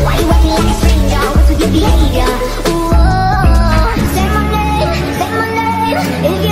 Why you acting like a stranger? What's with your behavior? Ooh, say my name, if